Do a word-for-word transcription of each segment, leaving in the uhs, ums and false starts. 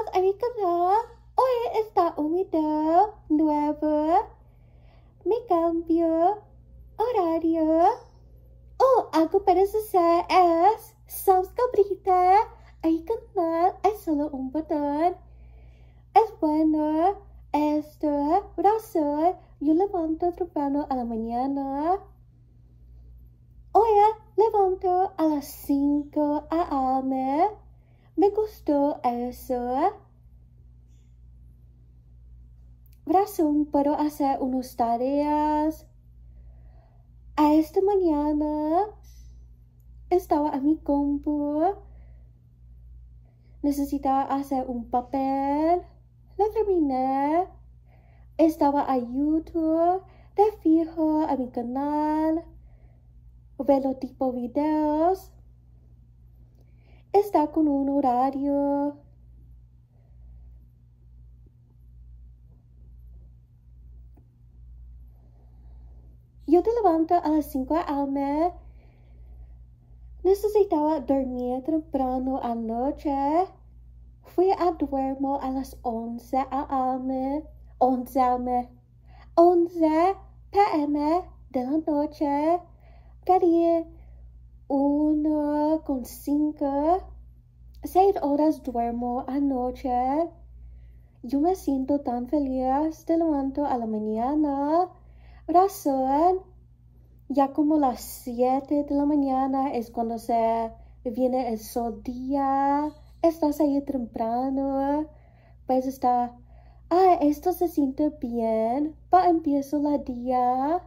a mi canal. Hoy está un video nuevo. Mi cambio horario. Oh, algo para hacer es suscríbete a mi canal. Es solo un botón. Es bueno. Esta razón yo levanto temprano a la mañana. Hoy levanto a las cinco a m. Me gustó eso. Razón puedo hacer unas tareas. A esta mañana estaba a mi compu. Necesitaba hacer un papel. Lo terminé. Estaba a YouTube. De fijo a mi canal. Veo tipo videos. Está con un horario. Yo te levanto a las cinco a m. Necesitaba dormir temprano anoche. Fui a duermo a las once a m. once a m. once p m de la noche. Quería uno con cinco. Seis horas duermo anoche. Yo me siento tan feliz. Te levanto a la mañana. Razón, ya como las siete de la mañana es cuando se viene el sol día. Estás ahí temprano. Pues está, ah, esto se siente bien. Pa empiezo la día.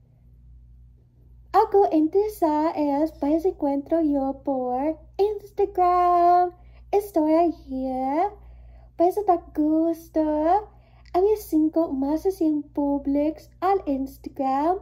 Algo interesante es, pues encuentro yo por Instagram. Estoy aquí. Pues da gusto. A mis cinco más de cien públicos al Instagram.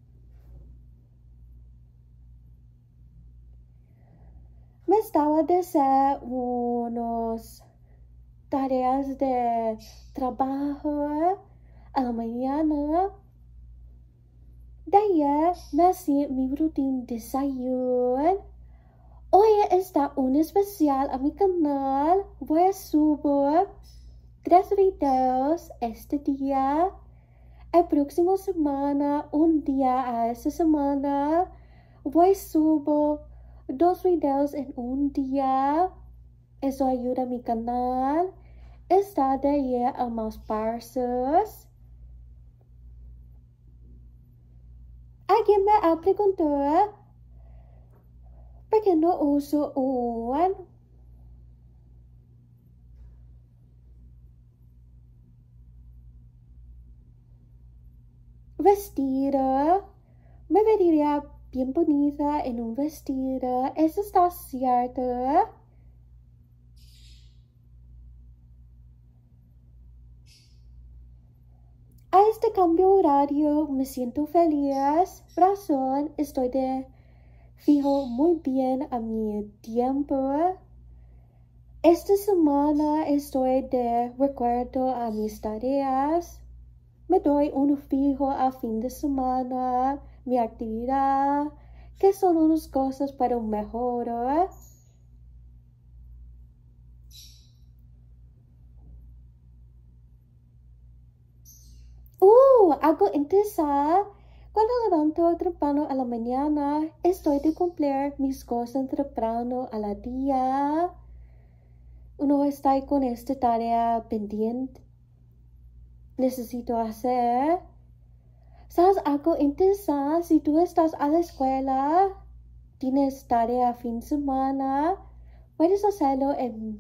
Me estaba de hacer unas tareas de trabajo a la mañana. De ayer me hacía mi rutina de desayuno. Hoy está un especial a mi canal. Voy a subir tres videos este día. El próximo semana, un día a esta semana, voy a subir dos videos en un día. Eso ayuda a mi canal. Está de ayer a más pasos. Alguien me ha preguntado por qué no uso un vestido. Me vería bien bonita en un vestido. Eso está cierto. A este cambio horario me siento feliz. Razón, estoy de fijo muy bien a mi tiempo. Esta semana estoy de recuerdo a mis tareas. Me doy un fijo a fin de semana, mi actividad, que son unas cosas para mejorar. Uh, algo interesante. Cuando levanto temprano a la mañana, estoy de cumplir mis cosas temprano a la día. Uno está con esta tarea pendiente. Necesito hacer. ¿Sabes algo interesante? Si tú estás a la escuela, tienes tarea fin de semana, puedes hacerlo el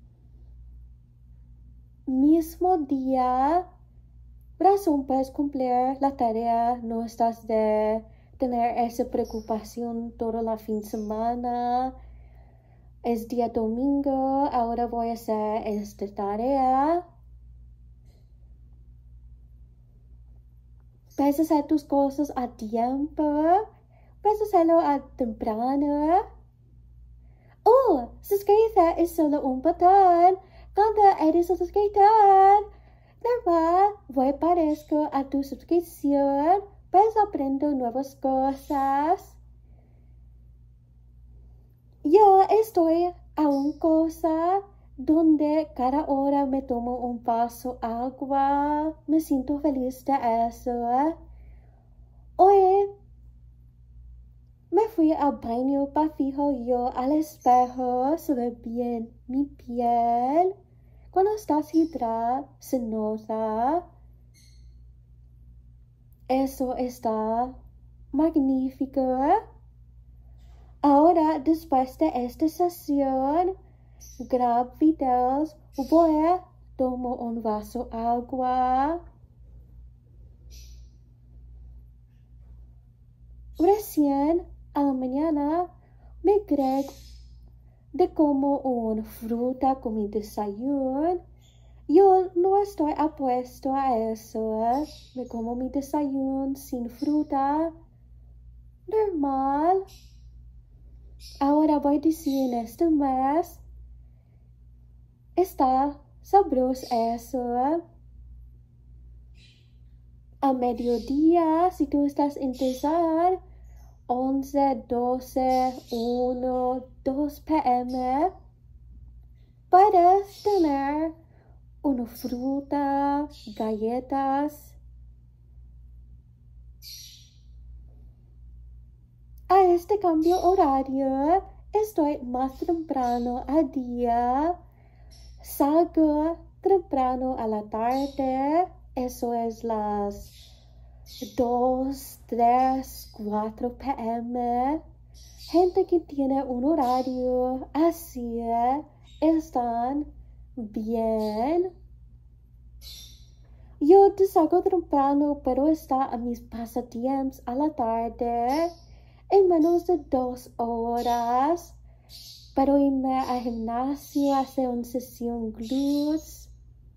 mismo día. Razón, puedes cumplir la tarea, no estás de tener esa preocupación toda la fin de semana. Es día domingo, ahora voy a hacer esta tarea. Puedes hacer tus cosas a tiempo. Puedes hacerlo a temprano. Oh, suscríbete es solo un botón. Cuando eres un suscriptor, normal, voy aparezco a tu suscripción. Puedes aprender nuevas cosas. Yo estoy a una cosa donde cada hora me tomo un vaso de agua. Me siento feliz de eso. Hoy me fui al baño para fijo yo al espejo. Se ve bien mi piel. Cuando estás hidratada, se nota. Eso está magnífico. Ahora, después de esta sesión, grabo videos. Voy a tomar un vaso de agua. Recién a la mañana me creo de como una fruta con mi desayuno. Yo no estoy apuesto a eso. Me como mi desayuno sin fruta. Normal. Ahora voy a decir en este mes. Está sabroso eso. A mediodía, si tú estás interesado, once, doce, uno, dos p m, puedes tener una fruta, galletas. A este cambio horario, estoy más temprano al día. Salgo temprano a la tarde. Eso es las dos, tres, cuatro p m. Gente que tiene un horario así están bien. Yo te salgo temprano, pero está a mis pasatiempos a la tarde en menos de dos horas. Pero irme al gimnasio, hacer una sesión glúteos.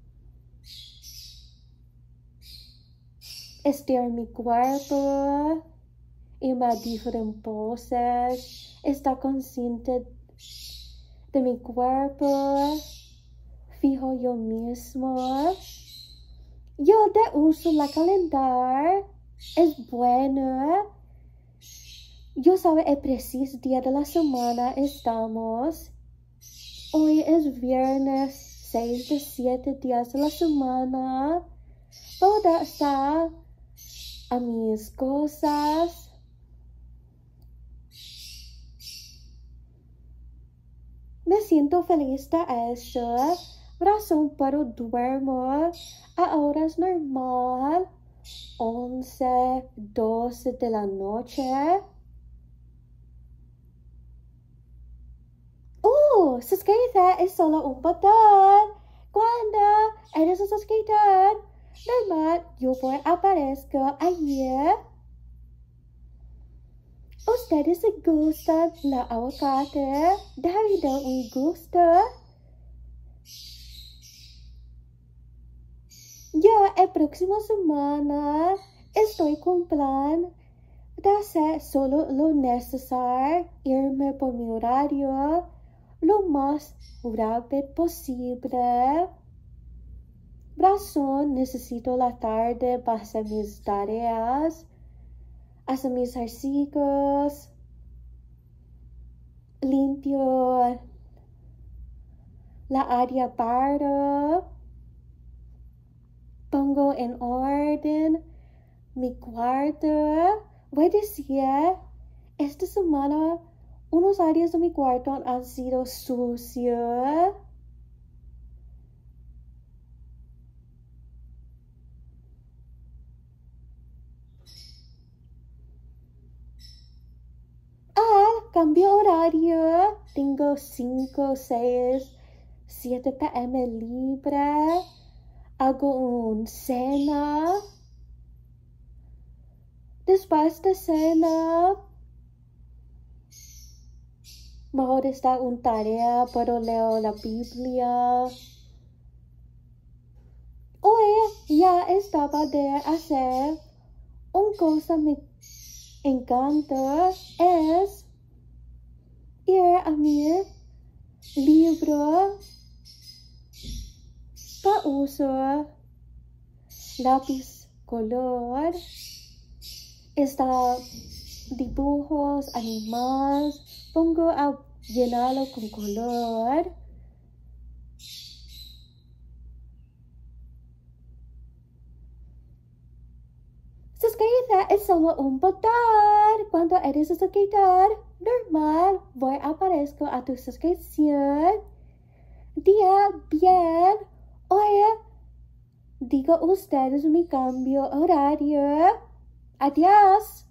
Estirar mi cuerpo, irme a diferentes poses, estar consciente de mi cuerpo, fijo yo mismo. Yo de uso la calendario, es bueno. Yo sabe el preciso día de la semana estamos. Hoy es viernes, seis de siete días de la semana. Voy a estar a mis cosas. Me siento feliz de eso. Razón pero duermo a horas normal. once, doce de la noche. Oh, suscríbete es solo un botón. Cuando eres un suscriptor, normal, yo voy a aparezco allí. Ustedes se gustan la aguacate, déjame dar un gusto. Yo el próximo semana estoy con plan de hacer solo lo necesario, irme por mi horario lo más rápido posible. Razón, necesito la tarde para hacer mis tareas, hacer mis ejercicios, limpio la área barro, pongo en orden mi cuarto. Voy a decir, esta semana unos áreas de mi cuarto han sido sucios. Al cambio horario, tengo cinco, seis, siete p m libre. Hago un cena. Después de cena, mejor está una tarea, pero leo la Biblia. Hoy ya estaba de hacer una cosa que me encanta, es ir a mi libro para uso lápiz color. Está dibujos, animales, pongo a llenarlo con color. Suscríbete es solo un botón. Cuando eres suscriptor normal, voy a aparezco a tu suscripción. Día bien. Oye, digo ustedes mi cambio horario. Adiós.